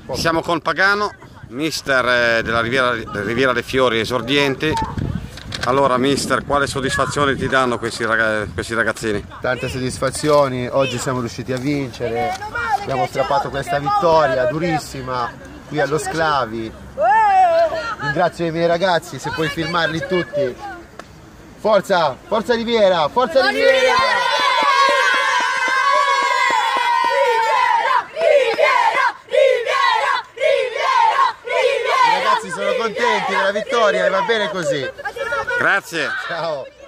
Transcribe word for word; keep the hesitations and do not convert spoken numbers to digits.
Siamo con Pagano, mister della Riviera, Riviera dei Fiori esordienti. Allora mister, quale soddisfazione ti danno questi, ragazzi, questi ragazzini? Tante soddisfazioni, oggi siamo riusciti a vincere, abbiamo strappato questa vittoria durissima qui allo Sclavi. Ringrazio i miei ragazzi, se puoi filmarli tutti. Forza, forza Riviera, forza Riviera! Sono contenti della vittoria e va bene così. Grazie. Ciao.